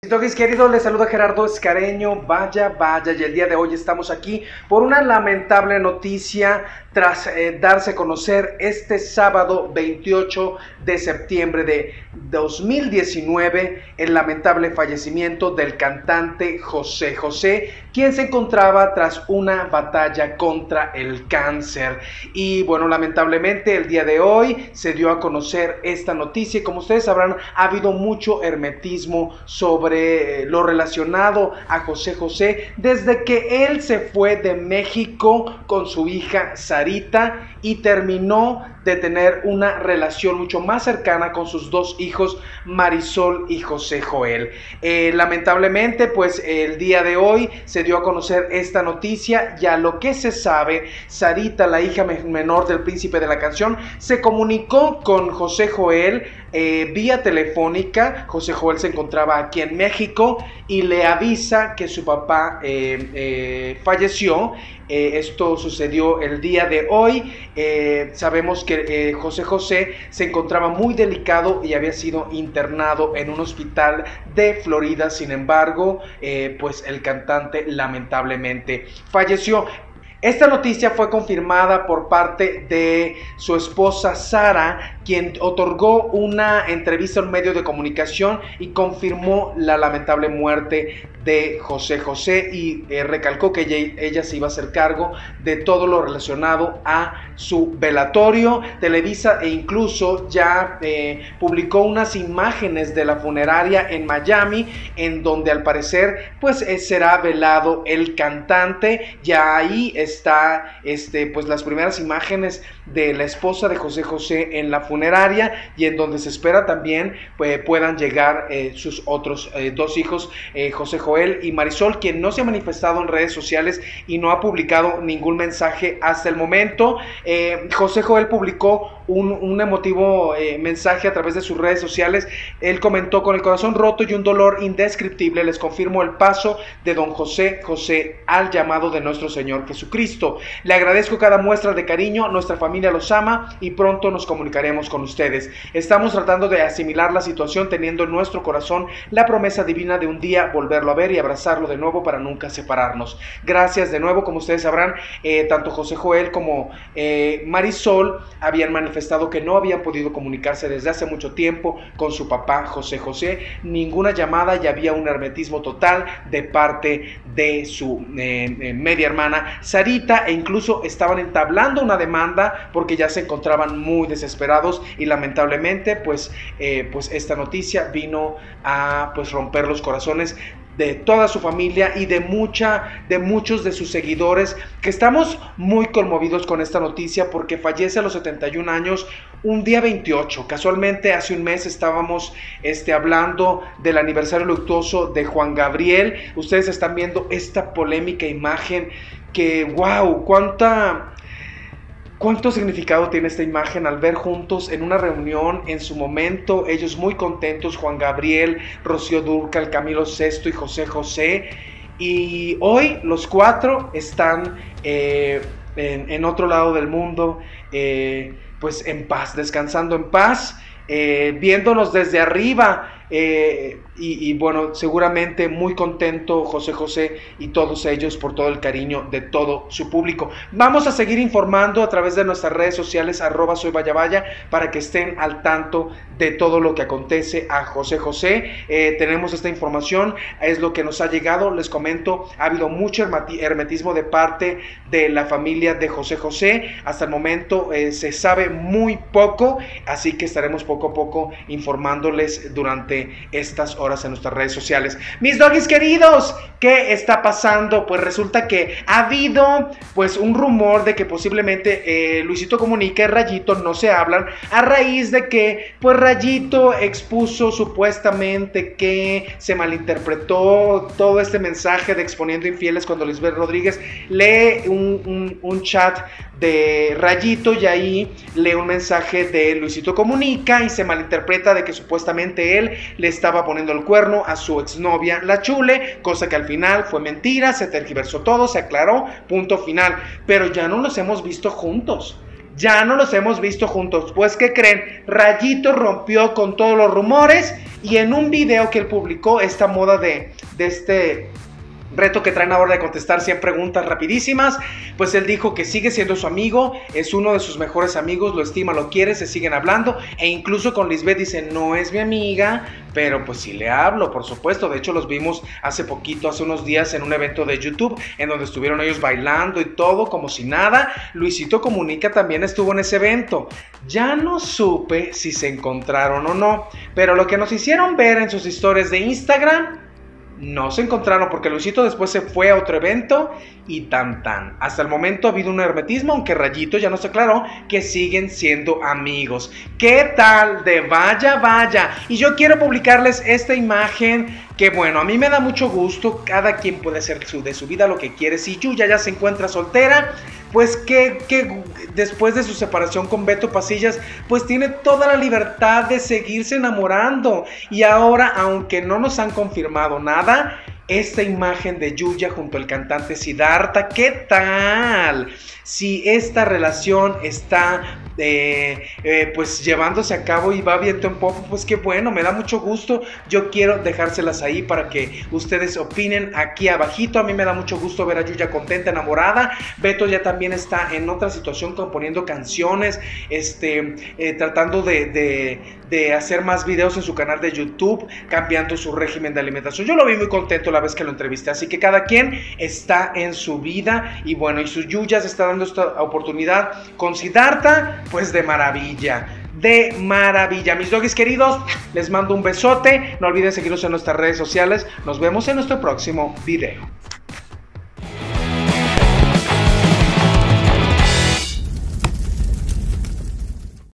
Mis queridos, les saluda Gerardo Escareño. Vaya, y el día de hoy estamos aquí por una lamentable noticia tras darse a conocer este sábado 28 de septiembre de 2019 el lamentable fallecimiento del cantante José José, quien se encontraba tras una batalla contra el cáncer. Y bueno, lamentablemente el día de hoy se dio a conocer esta noticia y como ustedes sabrán, ha habido mucho hermetismo sobre lo relacionado a José José desde que él se fue de México con su hija Sarita y terminó de tener una relación mucho más cercana con sus dos hijos, Marisol y José Joel. Lamentablemente, pues el día de hoy se dio a conocer esta noticia. Ya lo que se sabe, Sarita, la hija menor del príncipe de la canción, se comunicó con José Joel vía telefónica. José Joel se encontraba aquí en México y le avisa que su papá falleció. Esto sucedió el día de hoy. Sabemos que José José se encontraba muy delicado y había sido internado en un hospital de Florida. Sin embargo, pues el cantante lamentablemente falleció. Esta noticia fue confirmada por parte de su esposa Sara, quien otorgó una entrevista a un medio de comunicación y confirmó la lamentable muerte de José José y recalcó que ella se iba a hacer cargo de todo lo relacionado a su velatorio. Televisa e incluso ya publicó unas imágenes de la funeraria en Miami, en donde al parecer pues será velado el cantante. Ya ahí está pues las primeras imágenes de la esposa de José José en la funeraria y en donde se espera también puedan llegar sus otros dos hijos, José Joel y Marisol, quien no se ha manifestado en redes sociales y no ha publicado ningún mensaje hasta el momento. José Joel publicó un emotivo mensaje a través de sus redes sociales. Él comentó: con el corazón roto y un dolor indescriptible les confirmo el paso de don José José al llamado de nuestro Señor Jesucristo. Le agradezco cada muestra de cariño, nuestra familia los ama y pronto nos comunicaremos con ustedes. Estamos tratando de asimilar la situación teniendo en nuestro corazón la promesa divina de un día volverlo a ver y abrazarlo de nuevo para nunca separarnos. Gracias de nuevo. Como ustedes sabrán, tanto José Joel como Marisol habían manifestado que no habían podido comunicarse desde hace mucho tiempo con su papá José José. Ninguna llamada y había un hermetismo total de parte de su media hermana Sarita, e incluso estaban entablando una demanda porque ya se encontraban muy desesperados y lamentablemente pues esta noticia vino a pues romper los corazones de toda su familia y de muchos de sus seguidores, que estamos muy conmovidos con esta noticia porque fallece a los 71 años un día 28. Casualmente hace un mes estábamos hablando del aniversario luctuoso de Juan Gabriel. Ustedes están viendo esta polémica imagen que wow, ¿cuánto significado tiene esta imagen al ver juntos en una reunión en su momento, ellos muy contentos, Juan Gabriel, Rocío Dúrcal, Camilo Sesto y José José? Y hoy los cuatro están en otro lado del mundo, pues en paz, descansando en paz, viéndonos desde arriba. Y bueno, seguramente muy contento José José y todos ellos por todo el cariño de todo su público. Vamos a seguir informando a través de nuestras redes sociales @soyvayavaya para que estén al tanto de todo lo que acontece a José José. Tenemos esta información, es lo que nos ha llegado. Les comento, ha habido mucho hermetismo de parte de la familia de José José. Hasta el momento se sabe muy poco, así que estaremos poco a poco informándoles durante estas horas en nuestras redes sociales. Mis doggies queridos, ¿qué está pasando? Pues resulta que ha habido pues un rumor de que posiblemente Luisito Comunica y Rayito no se hablan a raíz de que pues Rayito expuso supuestamente que se malinterpretó todo este mensaje de exponiendo infieles cuando Lisbeth Rodríguez lee un chat de Rayito y ahí lee un mensaje de Luisito Comunica y se malinterpreta de que supuestamente él le estaba poniendo el cuerno a su exnovia La Chule, cosa que al final fue mentira, se tergiversó todo, se aclaró, punto final, pero ya no los hemos visto juntos. ya no los hemos visto juntos. Pues, ¿qué creen? Rayito rompió con todos los rumores y en un video que él publicó, esta moda de este reto que traen ahora de contestar 100 preguntas rapidísimas, pues él dijo que sigue siendo su amigo, es uno de sus mejores amigos, lo estima, lo quiere, se siguen hablando, e incluso con Lisbeth dice, no es mi amiga, pero pues sí le hablo, por supuesto. De hecho los vimos hace poquito, hace unos días, en un evento de YouTube, en donde estuvieron ellos bailando y todo, como si nada. Luisito Comunica también estuvo en ese evento. Ya no supe si se encontraron o no, pero lo que nos hicieron ver en sus historias de Instagram, no se encontraron, porque Luisito después se fue a otro evento y tan. Hasta el momento ha habido un hermetismo, aunque Rayito ya nos aclaró que siguen siendo amigos. ¿Qué tal de vaya, vaya? Y yo quiero publicarles esta imagen que, bueno, a mí me da mucho gusto. Cada quien puede hacer de su vida lo que quiere. Si Yuya ya se encuentra soltera, pues que después de su separación con Beto Pasillas, pues tiene toda la libertad de seguirse enamorando. Y ahora, aunque no nos han confirmado nada, esta imagen de Yuya junto al cantante Siddhartha, ¿qué tal? Si esta relación está pues llevándose a cabo y va viento en popa, pues qué bueno, me da mucho gusto. Yo quiero dejárselas ahí para que ustedes opinen aquí abajito. A mí me da mucho gusto ver a Yuya contenta, enamorada. Beto ya también está en otra situación, componiendo canciones, tratando de hacer más videos en su canal de YouTube, cambiando su régimen de alimentación. Yo lo vi muy contento la vez que lo entrevisté, así que cada quien está en su vida. Y bueno, y su Yuya se está dando esta oportunidad con Siddhartha, pues de maravilla. De maravilla. Mis doggies queridos, les mando un besote. No olviden seguirnos en nuestras redes sociales. Nos vemos en nuestro próximo video.